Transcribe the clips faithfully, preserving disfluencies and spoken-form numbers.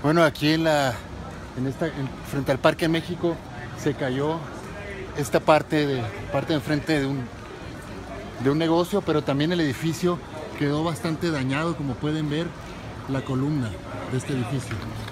Bueno, aquí en la, en esta, en, frente al Parque México se cayó esta parte de parte de enfrente de un, de un negocio, pero también el edificio quedó bastante dañado, como pueden ver, la columna de este edificio.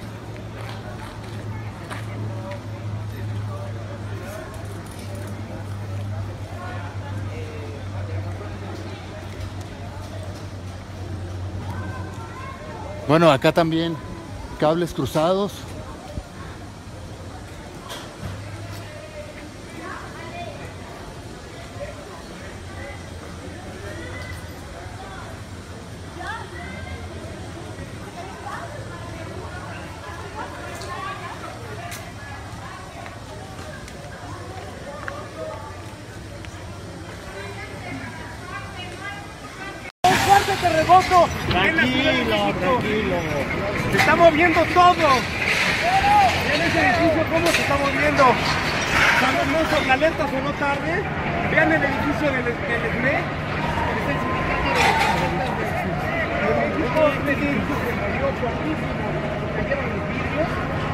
Bueno, acá también cables cruzados. ¡Fuerte terremoto! Tranquilo, tranquilo. Se está moviendo todo. Vean ese edificio cómo se está moviendo. No son alertas o no tarde. Vean el edificio del, del E S M E. Es el sindicato de los México. Este edificio se movió fuertísimo. Cayeron los vidrios.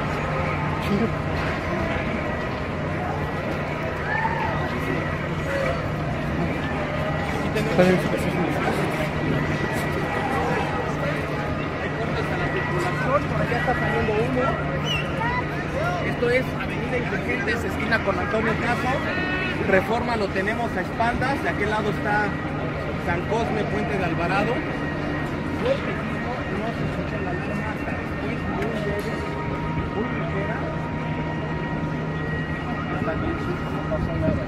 Aquí tenemos por allá está saliendo uno. Esto es Avenida Insurgentes, esquina con Antonio Caso. Reforma lo tenemos a espaldas. De aquel lado está San Cosme, Puente de Alvarado. Fuertísimo, no se escucha la alarma hasta después, muy leve, muy ligera. Está bien, no pasó nada.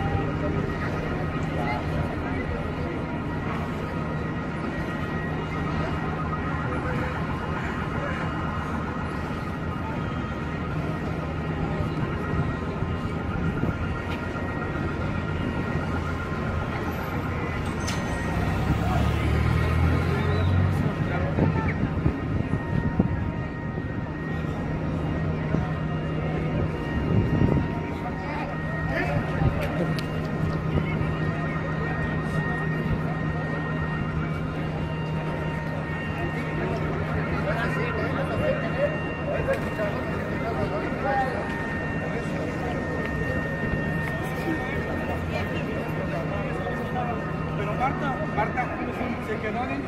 Pero Marta, Marta se quedó adentro.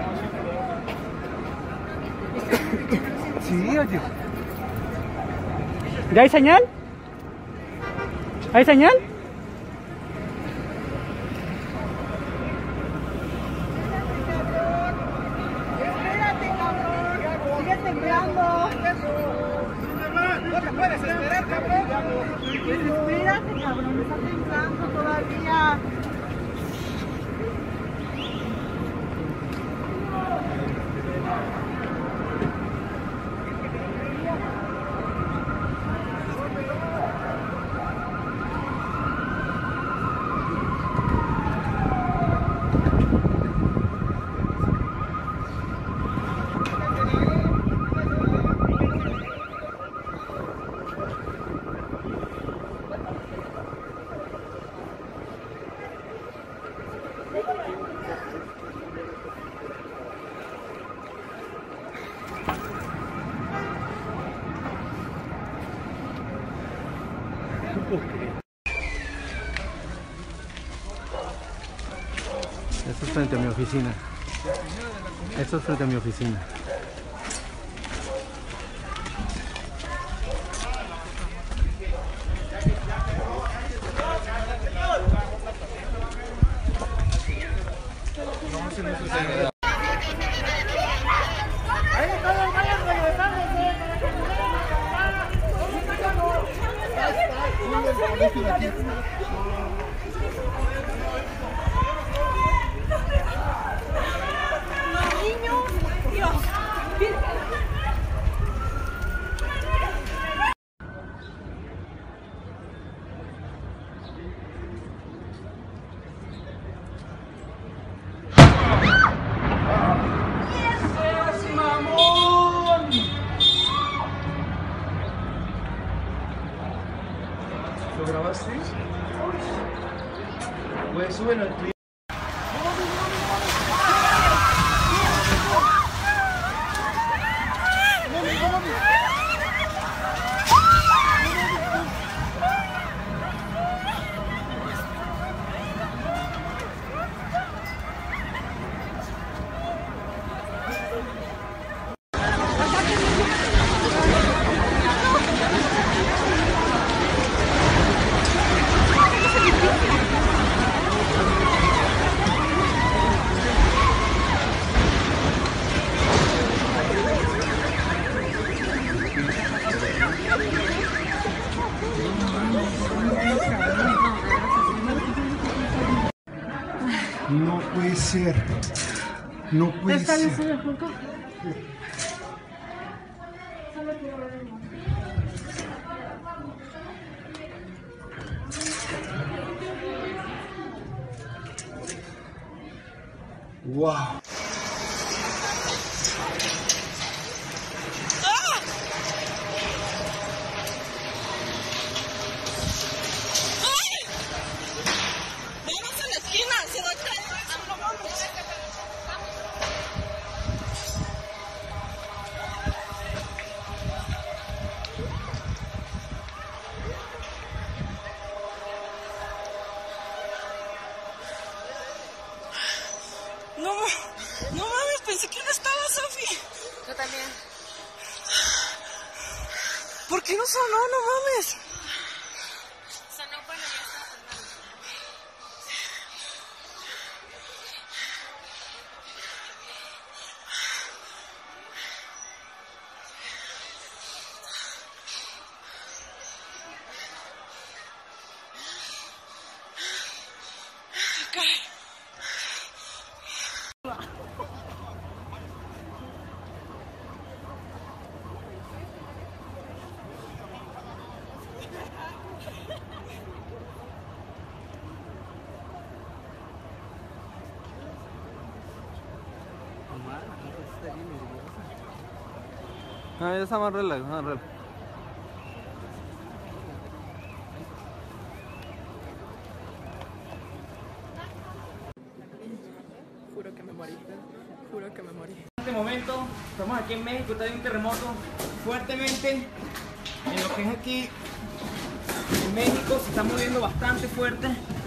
Sí, oye. ¿Ya hay señal? ¿Hay señal? Espérate, cabrón. Sigue temblando. No te puedes esperar, cabrón. Espérate, cabrón. Está temblando todavía. Esto es frente a mi oficina. Esto es frente a mi oficina. ¿Lo grabaste? ser. No puede Está ser. bien, sube, Juanca. Wow. No, no mames, pensé que no estaba, Sofi. Yo también. ¿Por qué no sonó? No mames. Sonó cuando ya estaba sonando. No, ya está más relax, más relax. Juro que me morí. Juro que me morí. En este momento, estamos aquí en México, está hay un terremoto fuertemente. En lo que es aquí, en México, se está moviendo bastante fuerte.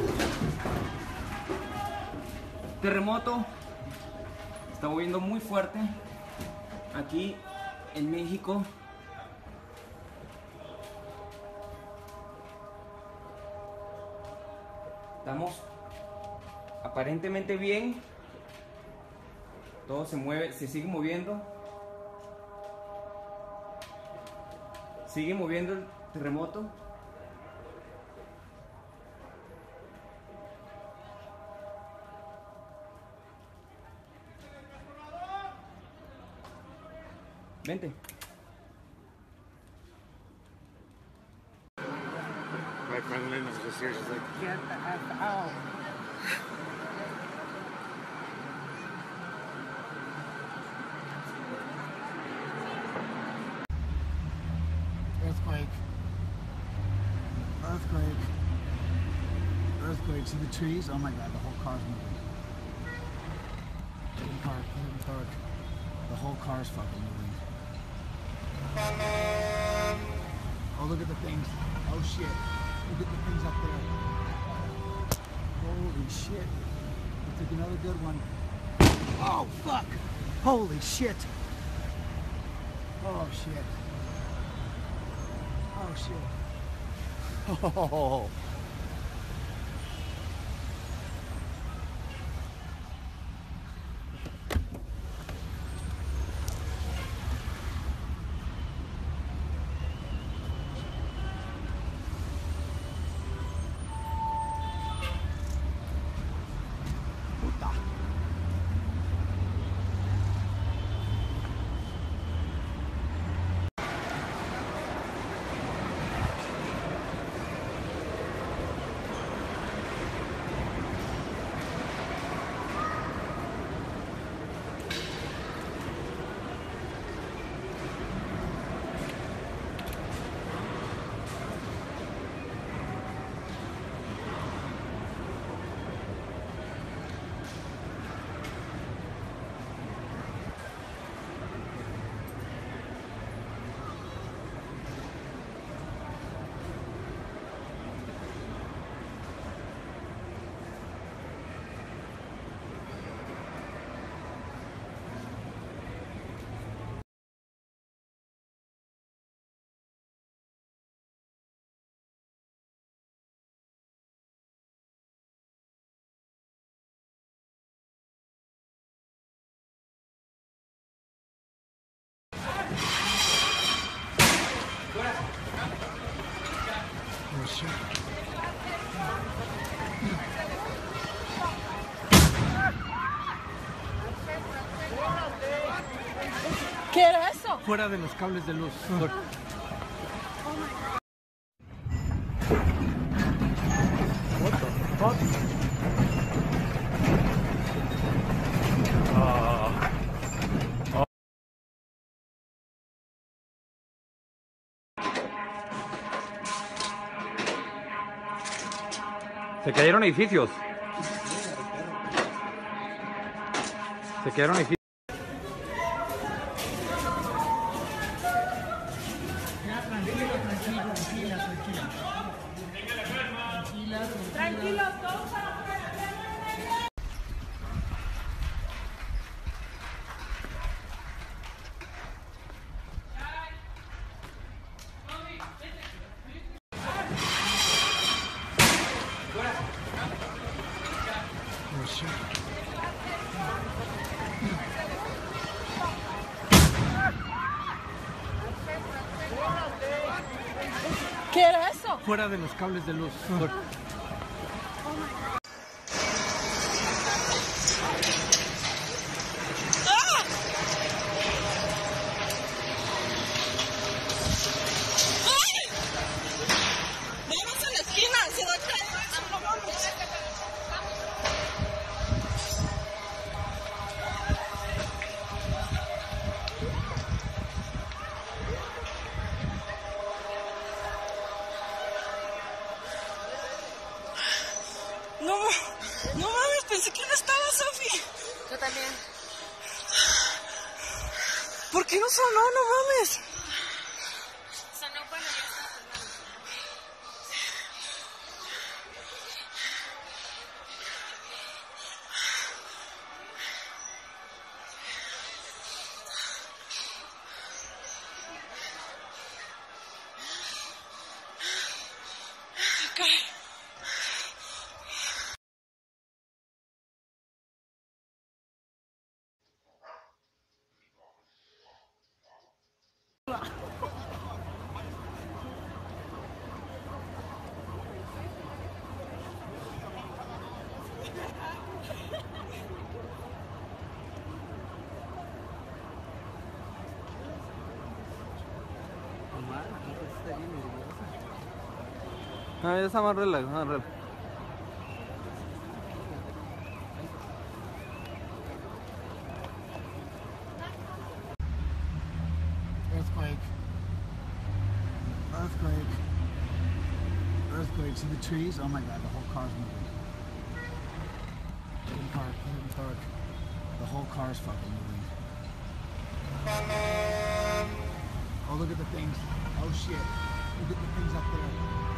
Terremoto, se está moviendo muy fuerte. Aquí en México. Estamos aparentemente bien. Todo se mueve, se sigue moviendo. Sigue moviendo el terremoto. Vente. My friend Lynn was just here. She's like, Get the F out. Earthquake. Earthquake. Earthquake. See the trees? Oh my god, the whole car's moving. Hidden park, hidden park. The whole car's fucking moving. Oh, look at the things. Oh shit. Look at the things up there. Holy shit. Let's take another good one. Oh fuck! Holy shit! Oh shit. Oh shit. Oh. Puta. Oh shit. ¿Qué era eso? Fuera de los cables de luz. Se cayeron edificios. Se cayeron edificios. Tranquilos todos. ¿Qué era eso? Fuera de los cables de luz. Vamos a la esquina, se va a caer eso, no mames. No, no mames, pensé que no estaba, Sofi. Yo también. ¿Por qué no sonó? No mames. Sonó cuando ya estaba sonando. Ah, ya está más relax, más relax. Earthquake. Earthquake. Earthquake. See the trees? Oh my god, the whole car's moving. Hidden park, hidden park. The whole car's fucking moving. Oh, look at the things. Oh shit. Look at the things up there.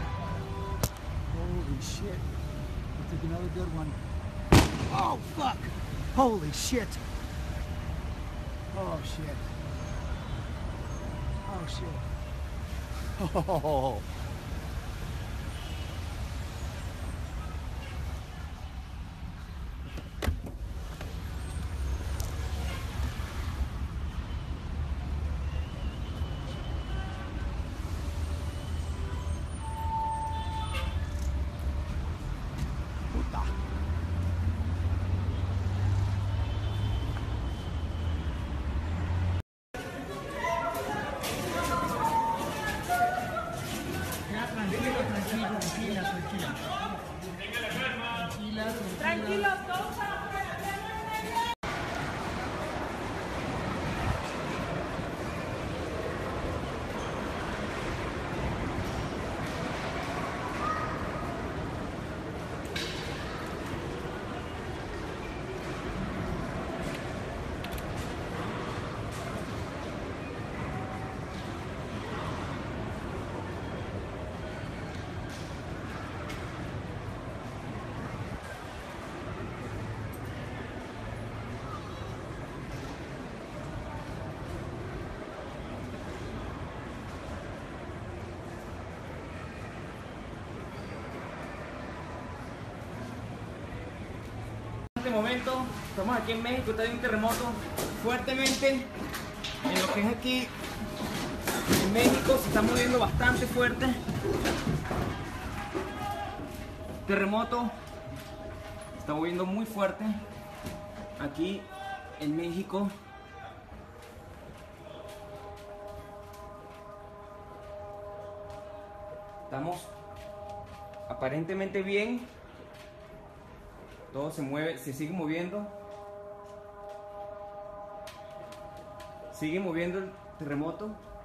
Holy shit. We'll take another good one. Oh fuck! Holy shit! Oh shit. Oh shit. Oh. Puta. Tranquilos todos. En este momento estamos aquí en México, está hay un terremoto fuertemente en lo que es aquí en México, se está moviendo bastante fuerte. Terremoto, se está moviendo muy fuerte aquí en México. Estamos aparentemente bien. Todo se mueve, se sigue moviendo. Sigue moviendo el terremoto.